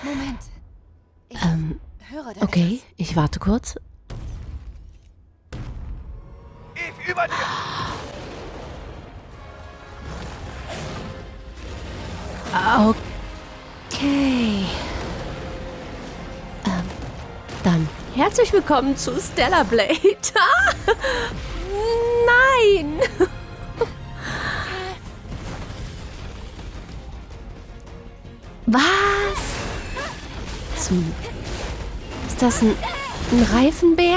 Moment. Ich höre da Okay, etwas. ich warte kurz. Eve, über dir! Okay. Dann herzlich willkommen zu Stellar Blade. Nein! Was? Ist das ein Reifenbär?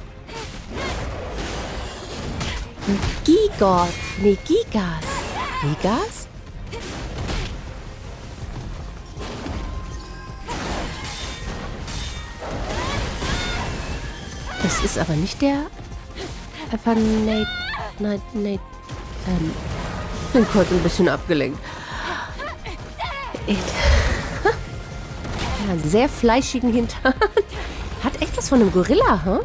Ein Gigot. Nee, Gigas. Gigas? Das ist aber nicht der Ich bin kurz ein bisschen abgelenkt. Ja, sehr fleischigen Hintern. Hat echt was von einem Gorilla, hä?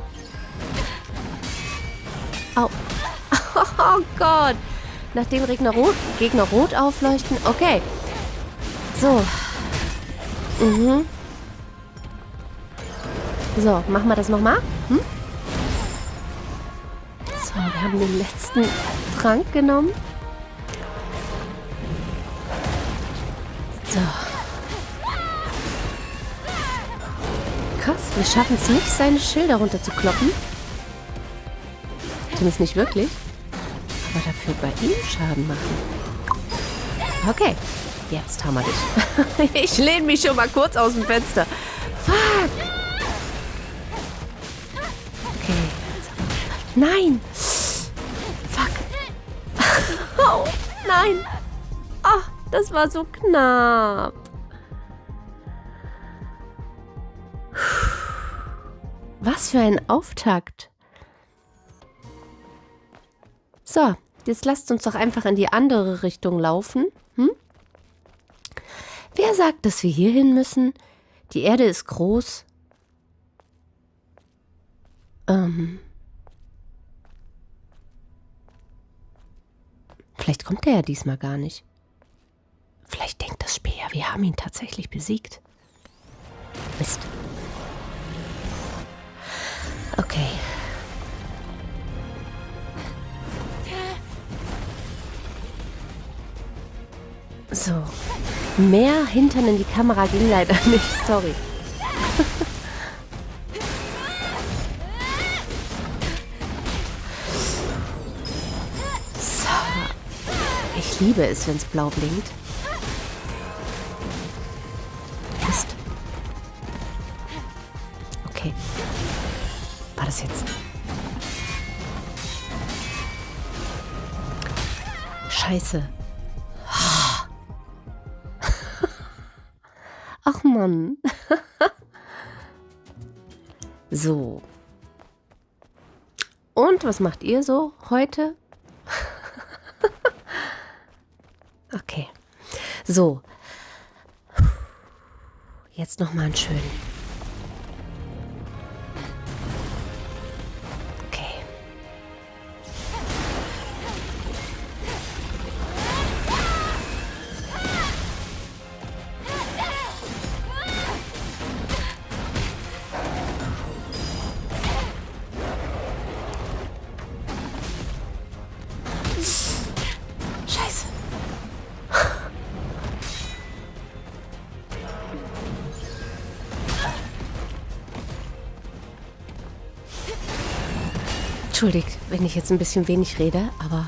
Au. Oh Gott. Nachdem Gegner rot aufleuchten. Okay. So. So, machen wir das nochmal. So, wir haben den letzten Trank genommen. So. Krass, wir schaffen es nicht, seine Schilder runterzukloppen. Zumindest nicht wirklich. Aber dafür bei ihm Schaden machen. Okay, jetzt haben wir dich. Ich lehne mich schon mal kurz aus dem Fenster. Fuck! Okay. Nein! Fuck! Oh, nein! Oh, das war so knapp. Was für ein Auftakt. So, jetzt lasst uns doch einfach in die andere Richtung laufen. Wer sagt, dass wir hier hin müssen? Die Erde ist groß. Vielleicht kommt er ja diesmal gar nicht. Vielleicht denkt das Spiel ja, wir haben ihn tatsächlich besiegt. Mist. Okay. So. Mehr Hintern in die Kamera ging leider nicht. Sorry. So. Ich liebe es, wenn es blau blinkt. Mist. Okay. War das jetzt? Scheiße. Ach Mann. So. Und was macht ihr so heute? Okay. So. Jetzt nochmal einen schönen. Okay. Scheiße. Entschuldigt, wenn ich jetzt ein bisschen wenig rede, aber...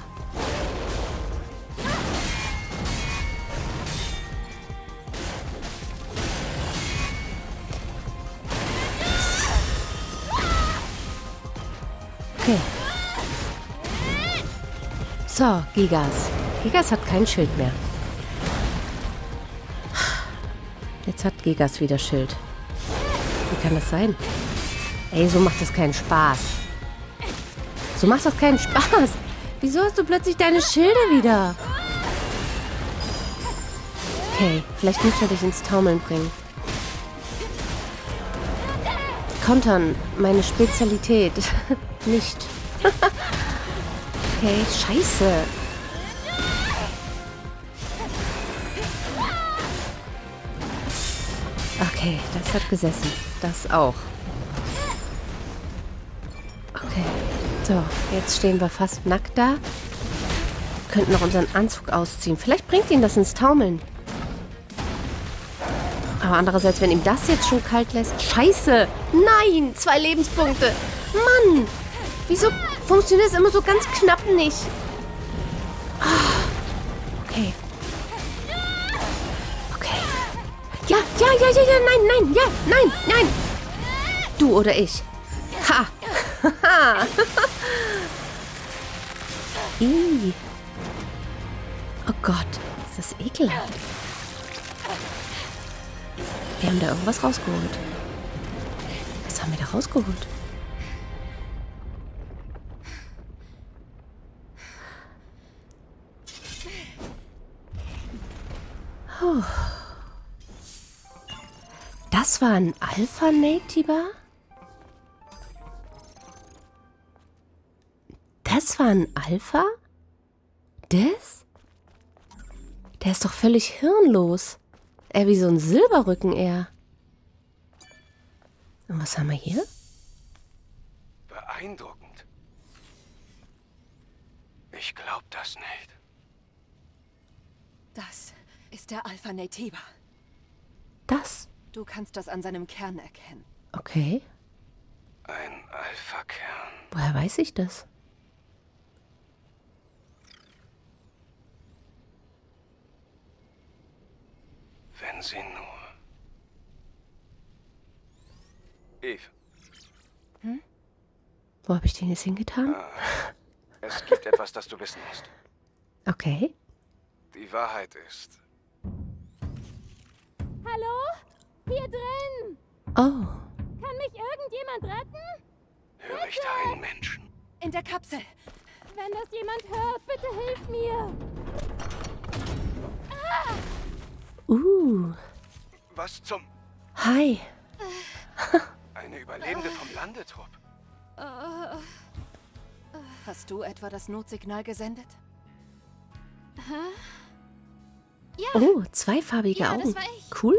Okay. So, Gigas. Gigas hat kein Schild mehr. Jetzt hat Gigas wieder Schild. Wie kann das sein? Ey, so macht das keinen Spaß. So macht das keinen Spaß. Wieso hast du plötzlich deine Schilde wieder? Okay, vielleicht muss er dich ins Taumeln bringen. Kontern, meine Spezialität. Nicht. Okay, scheiße. Okay, das hat gesessen. Das auch. Okay. So, jetzt stehen wir fast nackt da. Könnten noch unseren Anzug ausziehen. Vielleicht bringt ihn das ins Taumeln. Aber andererseits, wenn ihm das jetzt schon kalt lässt... Scheiße! Nein! 2 Lebenspunkte! Mann! Wieso funktioniert es immer so ganz knapp nicht? Ah, okay. Okay. Ja, nein, nein! Du oder ich. Ha! Haha! Ih. Oh Gott, ist das ekelhaft. Wir haben da irgendwas rausgeholt. Was haben wir da rausgeholt? Oh. Das war ein Alpha-Nativer? Das war ein Alpha? Das? Der ist doch völlig hirnlos. Er wie so ein Silberrücken eher. Und was haben wir hier? Beeindruckend. Ich glaub das nicht. Das ist der Alpha Nativer. Das? Du kannst das an seinem Kern erkennen. Okay. Ein Alpha-Kern. Woher weiß ich das? Wenn sie nur... Eve, Wo habe ich den jetzt hingetan? es gibt etwas, das du wissen musst. Okay. Die Wahrheit ist... Hallo? Hier drin! Oh. Kann mich irgendjemand retten? Höre ich da einen Menschen? In der Kapsel. Wenn das jemand hört, bitte hilf mir! Was zum... Hi. Eine Überlebende vom Landetrupp? Hast du etwa das Notsignal gesendet? Oh, zweifarbige Ja, Augen. das war ich. Cool.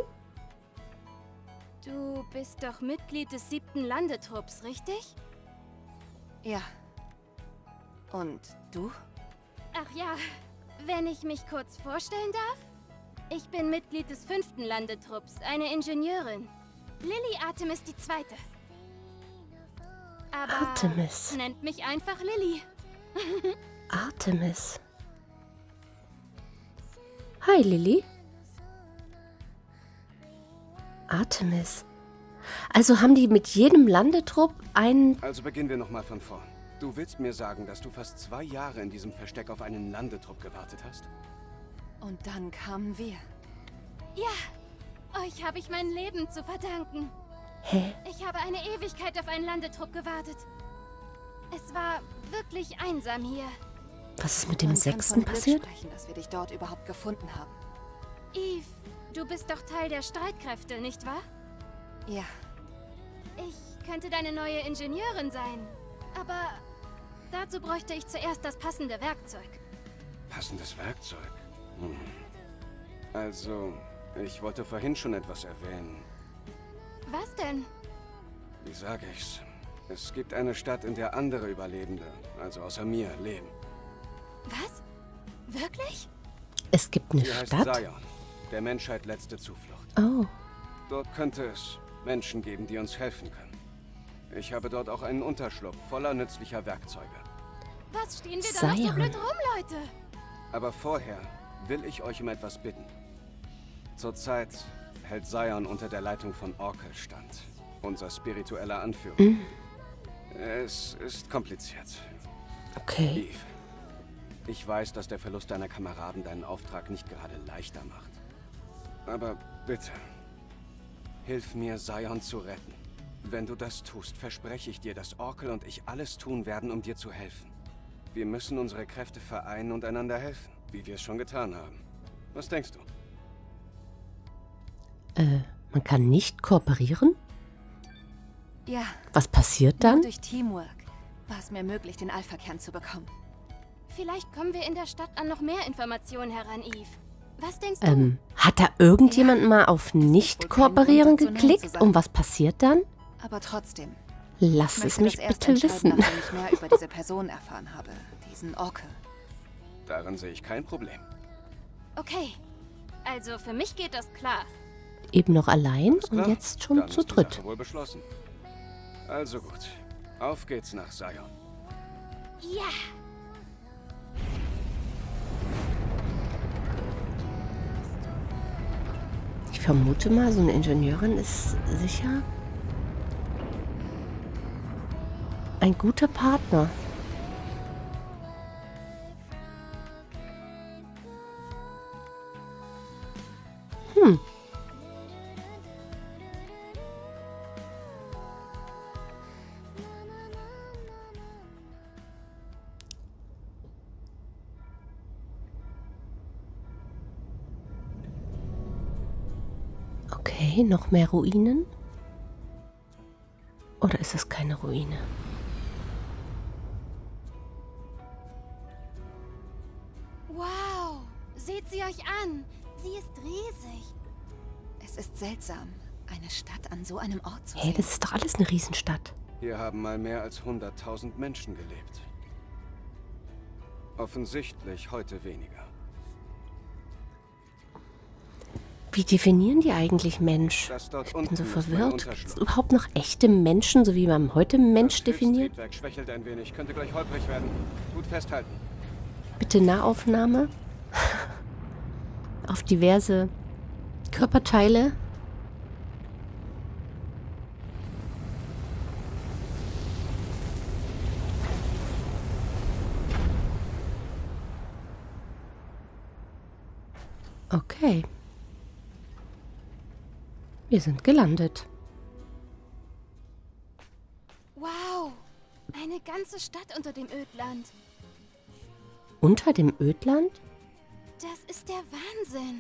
Du bist doch Mitglied des 7. Landetrupps, richtig? Ja. Und du? Ach ja, wenn ich mich kurz vorstellen darf? Ich bin Mitglied des 5. Landetrupps, eine Ingenieurin. Lily Artemis die Zweite. Aber Artemis. nennt mich einfach Lily. Artemis. Hi, Lily. Artemis. Also haben die mit jedem Landetrupp einen... Also beginnen wir nochmal von vorn. Du willst mir sagen, dass du fast 2 Jahre in diesem Versteck auf einen Landetrupp gewartet hast? Und dann kamen wir. Ja, euch habe ich mein Leben zu verdanken. Hä? Ich habe eine Ewigkeit auf einen Landetrupp gewartet. Es war wirklich einsam hier. Was ist mit dem Man kann 6. von Glück passiert? sprechen, dass wir dich dort überhaupt gefunden haben. Eve, du bist doch Teil der Streitkräfte, nicht wahr? Ja. Ich könnte deine neue Ingenieurin sein. Aber dazu bräuchte ich zuerst das passende Werkzeug. Passendes Werkzeug? Also, ich wollte vorhin schon etwas erwähnen. Was denn? Wie sage ich's? Es gibt eine Stadt, in der andere Überlebende, also außer mir, leben. Was? Wirklich? Es gibt eine Sie heißt Stadt? Zion, der Menschheit letzte Zuflucht. Oh. Dort könnte es Menschen geben, die uns helfen können. Ich habe dort auch einen Unterschlupf voller nützlicher Werkzeuge. Was stehen wir da noch so Zion. blöd rum, Leute? Aber vorher will ich euch um etwas bitten. Zurzeit hält Zion unter der Leitung von Orkel stand, unser spiritueller Anführer. Es ist kompliziert. Okay. Eve, ich weiß, dass der Verlust deiner Kameraden deinen Auftrag nicht gerade leichter macht. Aber bitte, hilf mir, Zion zu retten. Wenn du das tust, verspreche ich dir, dass Orkel und ich alles tun werden, um dir zu helfen. Wir müssen unsere Kräfte vereinen und einander helfen, wie wir es schon getan haben. Was denkst du? Man kann nicht kooperieren? Ja, Was passiert nur dann? durch Teamwork war es mir möglich, den Alpha-Kern zu bekommen. Vielleicht kommen wir in der Stadt an noch mehr Informationen heran, Eve. Was denkst du? Hat da irgendjemand mal auf wohl Nicht-Kooperieren kein Grund, dazu Nein geklickt? zu sagen. Und was passiert dann? Aber trotzdem. Lass Ich es möchte mich das erst bitte entscheiden, wissen. nachdem ich mehr über diese Person erfahren habe. Diesen Orke. Darin sehe ich kein Problem. Okay. Also für mich geht das klar. Eben noch allein Alles und klar? jetzt schon Dann zu ist die dritt. Sache wohl beschlossen. Also gut. Auf geht's nach Sion. Ja. Ich vermute mal, so eine Ingenieurin ist sicher ein guter Partner. Okay, noch mehr Ruinen? Oder ist es keine Ruine? Wow. Seht sie euch an. Sie ist riesig. Es ist seltsam, eine Stadt an so einem Ort zu Hey, sehen. das ist doch alles eine Riesenstadt. Hier haben mal mehr als 100.000 Menschen gelebt. Offensichtlich heute weniger. Wie definieren die eigentlich Mensch? Das dort Ich bin unten so ist mein verwirrt. Unterschlupf. Gibt es überhaupt noch echte Menschen, so wie man heute Mensch Das definiert? Hilfstriebwerk schwächelt ein wenig, könnte gleich holprig werden. Gut festhalten. Bitte Nahaufnahme auf diverse Körperteile. Okay. Wir sind gelandet. Wow. Eine ganze Stadt unter dem Ödland. Unter dem Ödland? Das ist der Wahnsinn.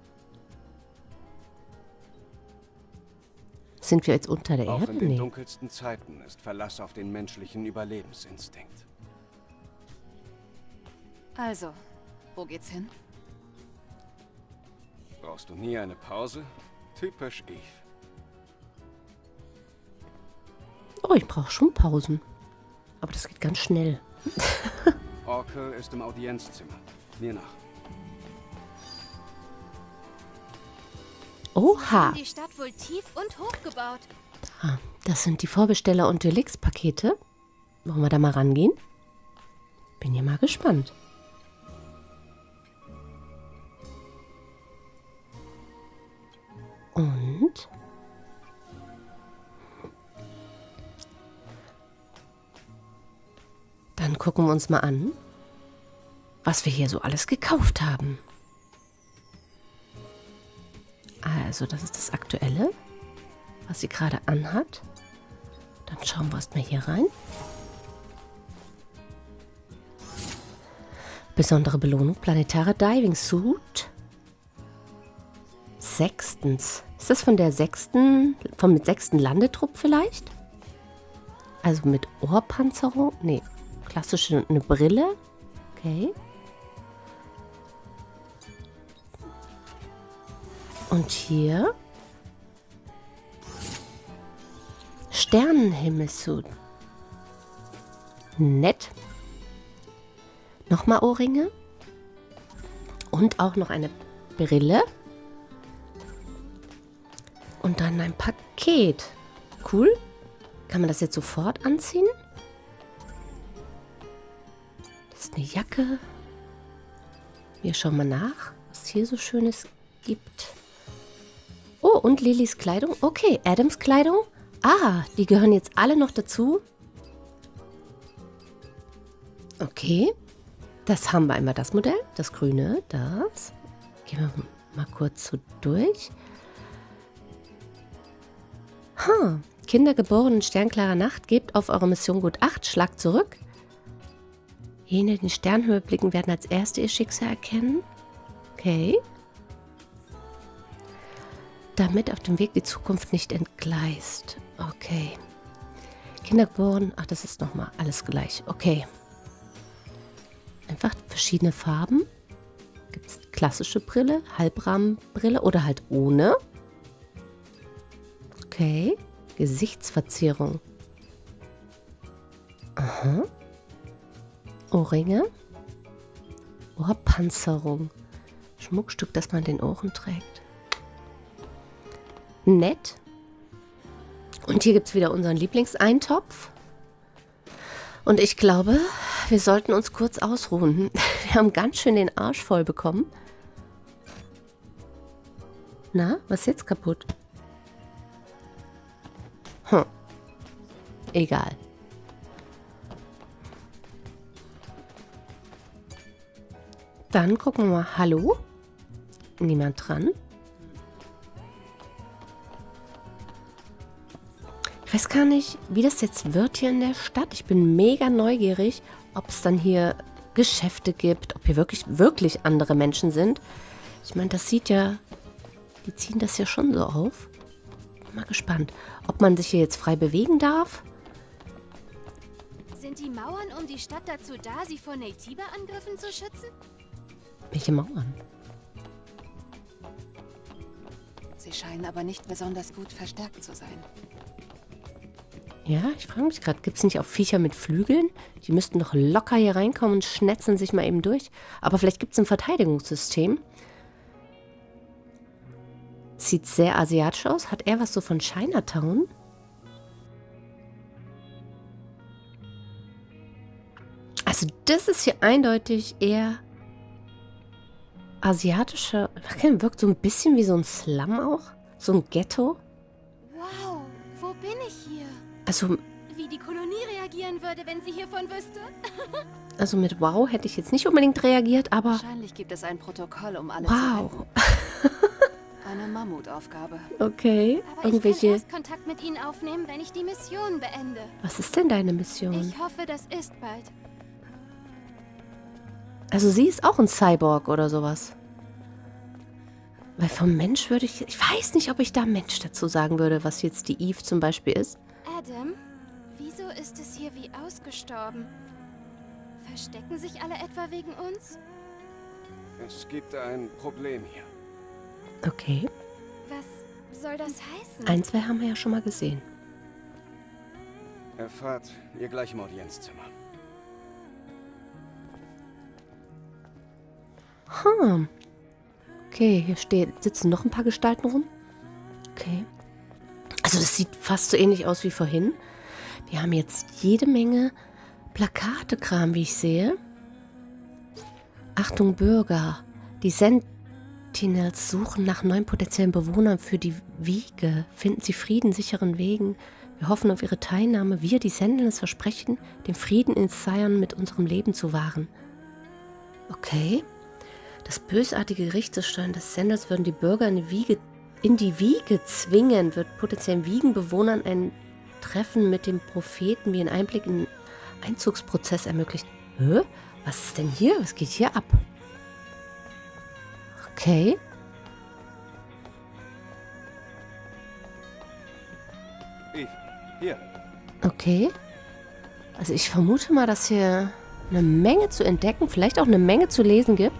Sind wir jetzt unter der Auch Erde? in den Nee. dunkelsten Zeiten ist Verlass auf den menschlichen Überlebensinstinkt. Also, wo geht's hin? Brauchst du nie eine Pause? Typisch Eve. Oh, ich brauche schon Pausen. Aber das geht ganz schnell. Orke ist im Audienzzimmer. Mir nach. Oha. Die Stadt wohl tief und hoch gebaut. Ah, das sind die Vorbesteller- und Deluxe-Pakete. Wollen wir da mal rangehen? Bin ja mal gespannt. Und? Dann gucken wir uns mal an, was wir hier so alles gekauft haben. Also, das ist das Aktuelle, was sie gerade anhat. Dann schauen wir erstmal hier rein. Besondere Belohnung, planetare Diving Suit. Sechstens. Ist das vom sechsten Landetrupp vielleicht? Also mit Ohrpanzerung? Nee, klassische eine Brille. Okay. Und hier Sternenhimmelssuit. Nett. Nochmal Ohrringe. Und auch noch eine Brille. Und dann ein Paket. Cool. Kann man das jetzt sofort anziehen? Das ist eine Jacke. Wir schauen mal nach, was es hier so Schönes gibt. Oh, und Lillys Kleidung. Okay, Adams Kleidung. Ah, die gehören jetzt alle noch dazu. Okay. Das haben wir einmal das Modell. Das grüne, das. Gehen wir mal kurz so durch. Kinder geboren in sternklarer Nacht, gebt auf eure Mission gut Acht, schlagt zurück. Jene, die in Sternhöhe blicken, werden als Erste ihr Schicksal erkennen. Okay. Damit auf dem Weg die Zukunft nicht entgleist. Okay. Kinder geboren, ach, das ist nochmal alles gleich. Okay. Einfach verschiedene Farben. Gibt es klassische Brille, Halbrahmenbrille oder halt ohne? Okay. Gesichtsverzierung. Aha. Ohrringe. Ohrpanzerung. Schmuckstück, das man in den Ohren trägt. Nett. Und hier gibt es wieder unseren Lieblingseintopf. Und ich glaube, wir sollten uns kurz ausruhen. Wir haben ganz schön den Arsch voll bekommen. Na, was ist jetzt kaputt? Egal. Dann gucken wir mal. Hallo? Niemand dran? Ich weiß gar nicht, wie das jetzt wird hier in der Stadt. Ich bin mega neugierig, ob es dann hier Geschäfte gibt, ob hier wirklich andere Menschen sind. Ich meine, das sieht ja, die ziehen das ja schon so auf. Mal gespannt, ob man sich hier jetzt frei bewegen darf. Sind die Mauern um die Stadt dazu da, sie vor Naytiba-Angriffen zu schützen? Welche Mauern? Sie scheinen aber nicht besonders gut verstärkt zu sein. Ja, ich frage mich gerade, gibt es nicht auch Viecher mit Flügeln? Die müssten doch locker hier reinkommen und schnetzen sich mal eben durch. Aber vielleicht gibt es ein Verteidigungssystem. Sieht sehr asiatisch aus. Hat er was so von Chinatown? Also das ist hier eindeutig eher asiatischer. Wirkt so ein bisschen wie so ein Slum auch. So ein Ghetto. Wow, wo bin ich hier? Also, Wie die Kolonie reagieren würde, wenn sie hiervon wüsste? also mit Wow hätte ich jetzt nicht unbedingt reagiert, aber Wahrscheinlich gibt es ein Protokoll, um alle zu retten. wow. Eine Mammutaufgabe. Okay, Aber ich kann irgendwelche... erst Kontakt mit ihnen aufnehmen, wenn ich die Mission beende. Was ist denn deine Mission? Ich hoffe, das ist bald. Also sie ist auch ein Cyborg oder sowas. Weil vom Mensch würde ich... Ich weiß nicht, ob ich da Mensch dazu sagen würde, was jetzt die Eve zum Beispiel ist. Adam, wieso ist es hier wie ausgestorben? Verstecken sich alle etwa wegen uns? Es gibt ein Problem hier. Okay. Was soll das heißen? Ein, zwei haben wir ja schon mal gesehen. Erfahrt ihr gleich im Audienzzimmer. Okay, hier sitzen noch ein paar Gestalten rum. Okay. Also das sieht fast so ähnlich aus wie vorhin. Wir haben jetzt jede Menge Plakate-Kram, wie ich sehe. Achtung Bürger, die Sentinels suchen nach neuen potenziellen Bewohnern für die Wiege. Finden Sie Frieden, sicheren Wegen. Wir hoffen auf Ihre Teilnahme. Wir, die Sentinels, versprechen, den Frieden in Zion mit unserem Leben zu wahren. Okay. Das bösartige Gerichtssteuern des Senders würden die Bürger in die Wiege zwingen, wird potenziellen Wiegenbewohnern ein Treffen mit dem Propheten wie ein Einblick in den Einzugsprozess ermöglicht. Hä? Was ist denn hier? Was geht hier ab? Okay. Eve, hier. Okay. Also ich vermute mal, dass hier eine Menge zu entdecken, vielleicht auch eine Menge zu lesen gibt.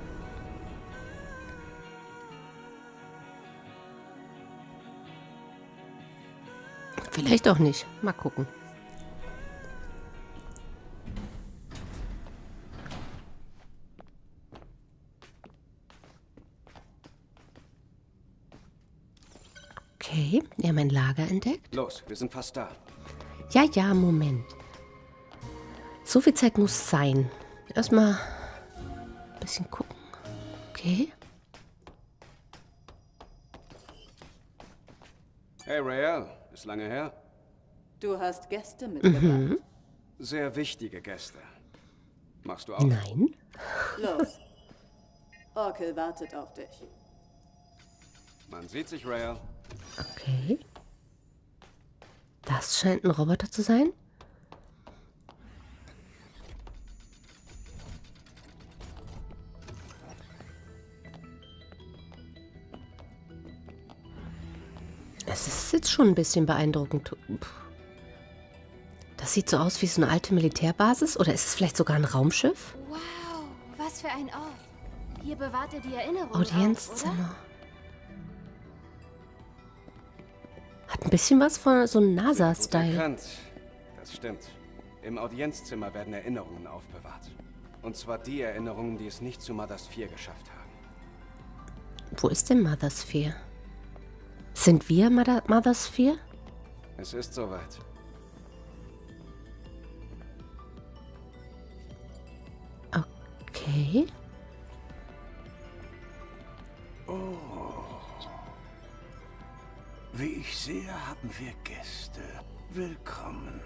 Vielleicht auch nicht. Mal gucken. Okay, wir haben ein Lager entdeckt. Los, wir sind fast da. Ja, Moment. So viel Zeit muss sein. Erstmal ein bisschen gucken. Okay. Hey, Rael. Ist lange her? Du hast Gäste mitgebracht. Sehr wichtige Gäste. Machst du auch? Nein. Los. Orkel wartet auf dich. Man sieht sich, Rael. Okay. Das scheint ein Roboter zu sein. Es ist jetzt schon ein bisschen beeindruckend. Das sieht so aus wie so eine alte Militärbasis. Oder ist es vielleicht sogar ein Raumschiff? Wow, was für ein Ort. Hier bewahrt er die Erinnerungen Audienzzimmer. Hat ein bisschen was von so einem Gut NASA-Style. erkannt. Das stimmt. Im Audienzzimmer werden Erinnerungen aufbewahrt. Und zwar die Erinnerungen, die es nicht zu Mothers 4 geschafft haben. Wo ist denn Mothers 4? Sind wir Mothers 4? Es ist soweit. Okay. Wie ich sehe, haben wir Gäste. Willkommen.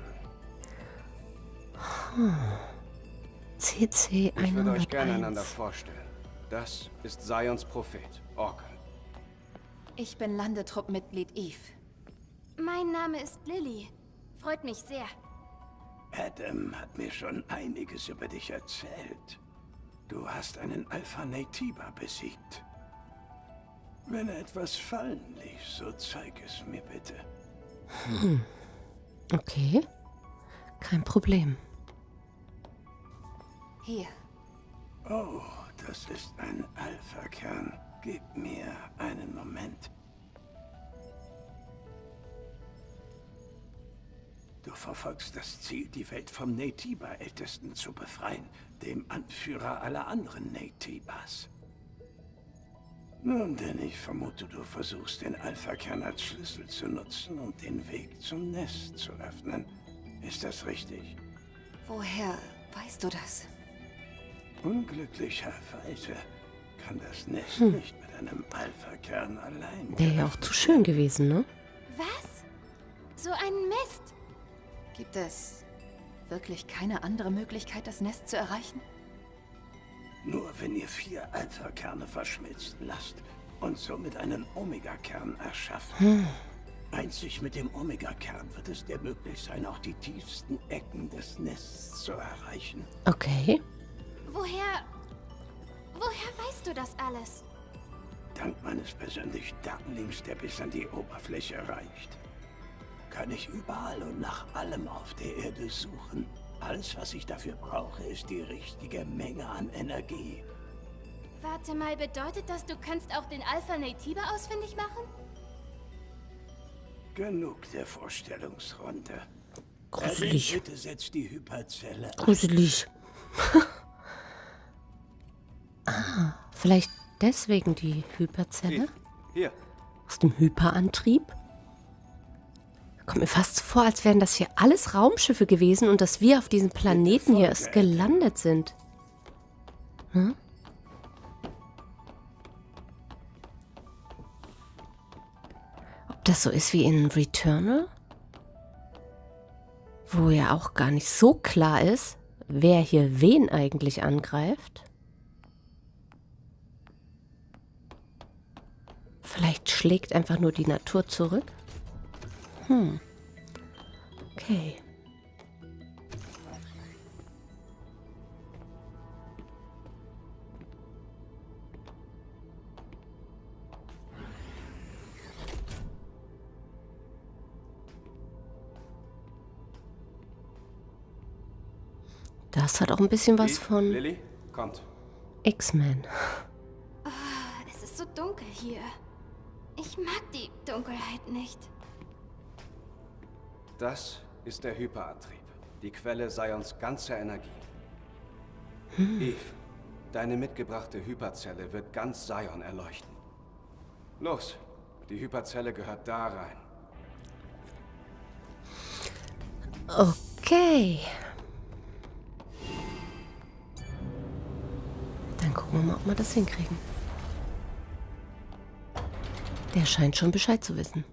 CC Ich würde euch gerne 101. einander vorstellen. Das ist Zions Prophet, Orkel. Ich bin Landetruppmitglied Eve. Mein Name ist Lily. Freut mich sehr. Adam hat mir schon einiges über dich erzählt. Du hast einen Alpha Naytiba besiegt. Wenn etwas fallen ließ, so zeig es mir bitte. Okay. Kein Problem. Hier. Oh, das ist ein Alpha-Kern. Gib mir einen Moment. Du verfolgst das Ziel, die Welt vom Naytiba-Ältesten zu befreien, dem Anführer aller anderen Naytibas. Nun denn, ich vermute, du versuchst, den Alpha-Kern als Schlüssel zu nutzen und den Weg zum Nest zu öffnen. Ist das richtig? Woher weißt du das? Unglücklicherweise kann das Nest nicht mit einem Alpha-Kern allein. Wäre ja auch zu schön gewesen, ne? Was? So ein Mist. Gibt es wirklich keine andere Möglichkeit, das Nest zu erreichen? Nur wenn ihr 4 Alpha-Kerne verschmilzen lasst und somit einen Omega-Kern erschafft. Einzig mit dem Omega-Kern wird es dir möglich sein, auch die tiefsten Ecken des Nests zu erreichen. Okay. Woher weißt du das alles? Dank meines persönlichen Datenlinks, der bis an die Oberfläche reicht, kann ich überall und nach allem auf der Erde suchen. Alles, was ich dafür brauche, ist die richtige Menge an Energie. Warte mal, bedeutet das, du kannst auch den Alpha Naytiba ausfindig machen? Genug der Vorstellungsrunde. Gruselig. Bitte setz die Hyperzelle an. Gruselig. Vielleicht deswegen die Hyperzelle? Hier. Aus dem Hyperantrieb? Kommt mir fast so vor, als wären das hier alles Raumschiffe gewesen und dass wir auf diesem Planeten hier erst gelandet sind. Hm? Ob das so ist wie in Returnal? Wo ja auch gar nicht so klar ist, wer hier wen eigentlich angreift. Vielleicht schlägt einfach nur die Natur zurück. Okay. Das hat auch ein bisschen was von Lily, kommt. X-Men. Es ist so dunkel hier. Ich mag die Dunkelheit nicht. Das ist der Hyperantrieb. Die Quelle Zions ganzer Energie. Eve, deine mitgebrachte Hyperzelle wird ganz Zion erleuchten. Los, die Hyperzelle gehört da rein. Okay. Dann gucken wir mal, ob wir das hinkriegen. Der scheint schon Bescheid zu wissen.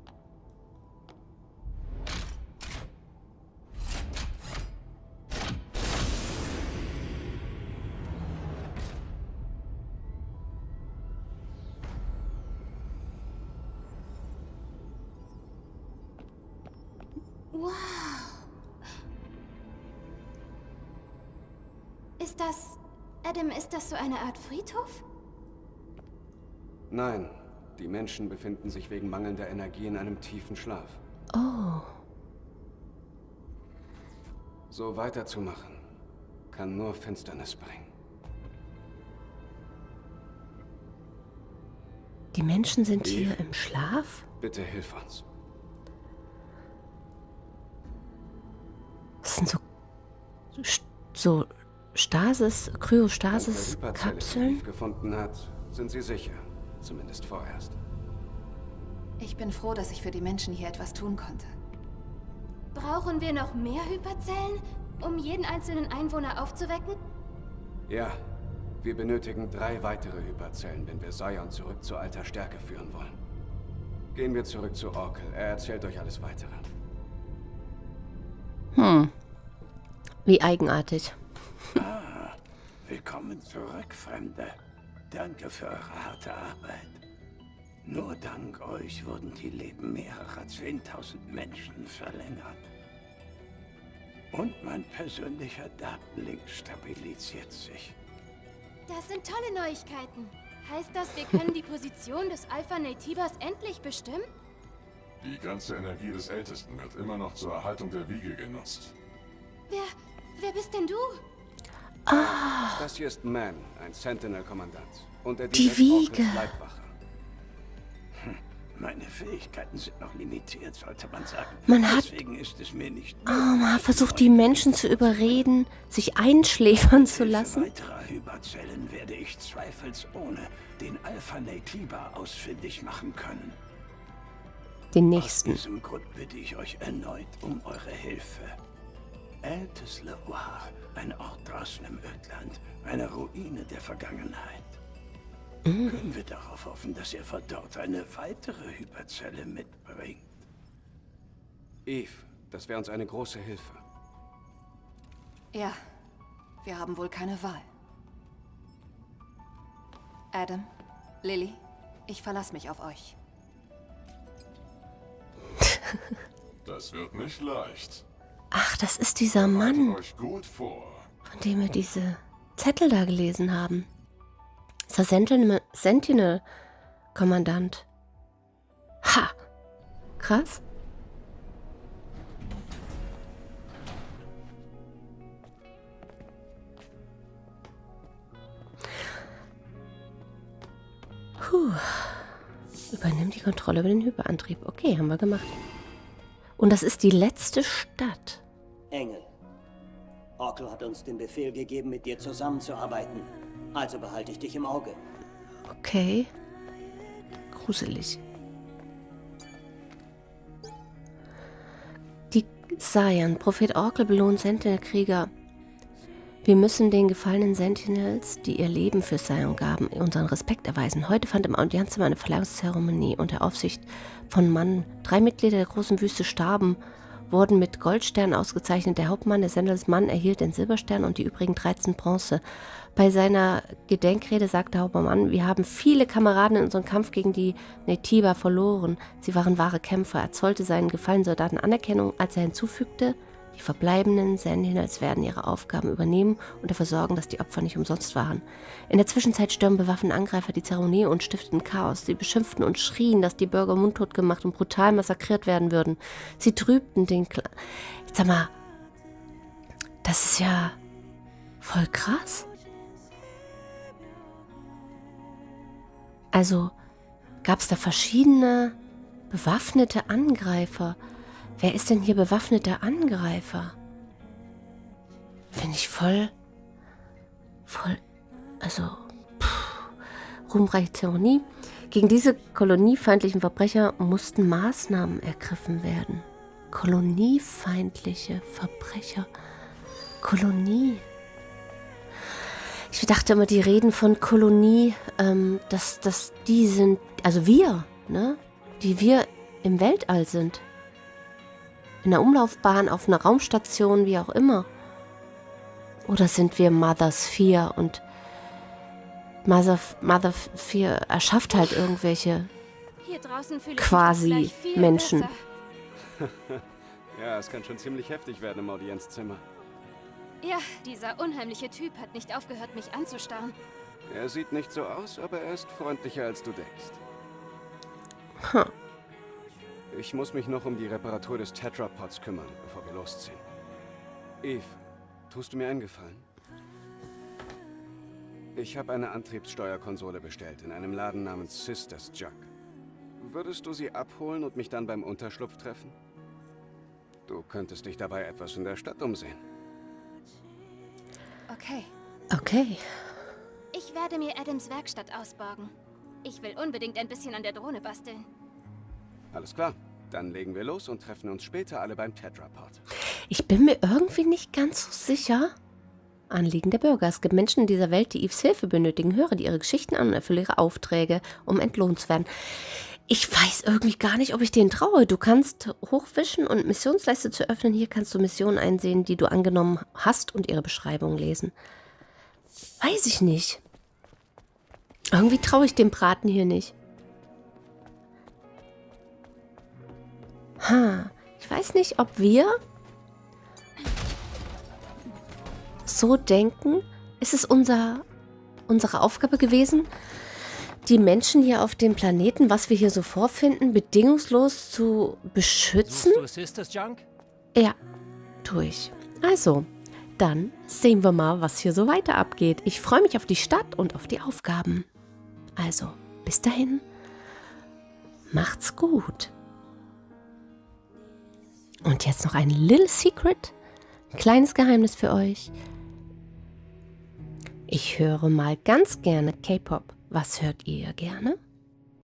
Wow. Ist das... Adam, ist das so eine Art Friedhof? Nein, die Menschen befinden sich wegen mangelnder Energie in einem tiefen Schlaf. Oh. So weiterzumachen, kann nur Finsternis bringen. Die Menschen sind hier im Schlaf? Bitte hilf uns. Das sind so Stasis, Kryostasis-Kapseln? Die gefunden hat, sind sie sicher. Zumindest vorerst. Ich bin froh, dass ich für die Menschen hier etwas tun konnte. Brauchen wir noch mehr Hyperzellen, um jeden einzelnen Einwohner aufzuwecken? Ja, wir benötigen 3 weitere Hyperzellen, wenn wir Sion zurück zu alter Stärke führen wollen. Gehen wir zurück zu Orkel. Er erzählt euch alles Weitere. Wie eigenartig. Willkommen zurück, Fremde. Danke für eure harte Arbeit. Nur dank euch wurden die Leben mehrerer 10.000 Menschen verlängert. Und mein persönlicher Datenlink stabilisiert sich. Das sind tolle Neuigkeiten. Heißt das, wir können die Position des Alpha Naytibas endlich bestimmen? Die ganze Energie des Ältesten wird immer noch zur Erhaltung der Wiege genutzt. Wer bist denn du? Das hier ist Man, ein Sentinel-Kommandant. Und er Die dient als Wiege. Orkels Leibwache. Meine Fähigkeiten sind noch limitiert, sollte man sagen. Deswegen ist es mir nicht Man hat versucht, die Menschen zu überreden, sich einschläfern zu lassen. weiterer Hyperzellen werde ich zweifelsohne den Alpha Naytiba ausfindig machen können. Den Aus nächsten. diesem Grund bitte ich euch erneut um eure Hilfe. Altes Loire, ein Ort draußen im Ödland, eine Ruine der Vergangenheit. Können wir darauf hoffen, dass ihr von dort eine weitere Hyperzelle mitbringt? Eve, das wäre uns eine große Hilfe. Ja, wir haben wohl keine Wahl. Adam, Lily, ich verlasse mich auf euch. Das wird nicht leicht. Ach, das ist dieser Bereitet Mann, euch gut vor. von dem wir diese Zettel da gelesen haben. Das ist der Sentinel-Kommandant. Ha! Krass. Übernimm die Kontrolle über den Hyperantrieb. Okay, haben wir gemacht. Und das ist die letzte Stadt. Engel. Orkel hat uns den Befehl gegeben, mit dir zusammenzuarbeiten. Also behalte ich dich im Auge. Okay. Gruselig. Die Sion, Prophet Orkel belohnt Sentinel-Krieger. Wir müssen den gefallenen Sentinels, die ihr Leben für Sion gaben, unseren Respekt erweisen. Heute fand im Audienzzimmer eine Verleihungszeremonie unter Aufsicht von Mann. 3 Mitglieder der großen Wüste starben, wurden mit Goldsternen ausgezeichnet. Der Hauptmann der Sentinels Mann erhielt den Silberstern und die übrigen 13 Bronze. Bei seiner Gedenkrede sagte Hauptmann, wir haben viele Kameraden in unserem Kampf gegen die Naytiba verloren. Sie waren wahre Kämpfer. Er zollte seinen gefallenen Soldaten Anerkennung, als er hinzufügte, die verbleibenden Sentinels werden ihre Aufgaben übernehmen und dafür sorgen, dass die Opfer nicht umsonst waren. In der Zwischenzeit stürmen bewaffnete Angreifer die Zeremonie und stifteten Chaos. Sie beschimpften und schrien, dass die Bürger mundtot gemacht und brutal massakriert werden würden. Sie trübten den Jetzt sag mal, das ist ja voll krass. Also gab es da verschiedene bewaffnete Angreifer. Wer ist denn hier bewaffneter Angreifer? Finde ich voll, also, ruhmreiche Zeremonie. Gegen diese koloniefeindlichen Verbrecher mussten Maßnahmen ergriffen werden. Koloniefeindliche Verbrecher. Kolonie. Ich dachte immer, die reden von Kolonie, dass die sind, also wir, ne? Die wir im Weltall sind. In der Umlaufbahn, auf einer Raumstation, wie auch immer. Oder sind wir Mothers 4 und Mother 4 erschafft halt irgendwelche Hier draußen fühle ich quasi mich gleich viel Menschen. besser. Ja, es kann schon ziemlich heftig werden im Audienzzimmer. Ja, dieser unheimliche Typ hat nicht aufgehört, mich anzustarren. Er sieht nicht so aus, aber er ist freundlicher, als du denkst. Huh. Ich muss mich noch um die Reparatur des Tetrapods kümmern, bevor wir losziehen. Eve, tust du mir einen Gefallen? Ich habe eine Antriebssteuerkonsole bestellt in einem Laden namens Sisters Jug. Würdest du sie abholen und mich dann beim Unterschlupf treffen? Du könntest dich dabei etwas in der Stadt umsehen. Okay. Okay. Ich werde mir Adams Werkstatt ausborgen. Ich will unbedingt ein bisschen an der Drohne basteln. Alles klar. Dann legen wir los und treffen uns später alle beim Tetrapod. Ich bin mir irgendwie nicht ganz so sicher. Anliegen der Bürger. Es gibt Menschen in dieser Welt, die Eves Hilfe benötigen. Höre die ihre Geschichten an und erfülle ihre Aufträge, um entlohnt zu werden. Ich weiß irgendwie gar nicht, ob ich denen traue. Du kannst hochwischen und Missionsleiste zu öffnen. Hier kannst du Missionen einsehen, die du angenommen hast und ihre Beschreibung lesen. Weiß ich nicht. Irgendwie traue ich dem Braten hier nicht. Ich weiß nicht, ob wir so denken. Ist es unsere Aufgabe gewesen, die Menschen hier auf dem Planeten, was wir hier so vorfinden, bedingungslos zu beschützen? Suchst du Sisters Jug? Ja, tue ich. Also, dann sehen wir mal, was hier so weiter abgeht. Ich freue mich auf die Stadt und auf die Aufgaben. Also, bis dahin, macht's gut. Und jetzt noch ein Little Secret, ein kleines Geheimnis für euch. Ich höre mal ganz gerne K-Pop. Was hört ihr gerne?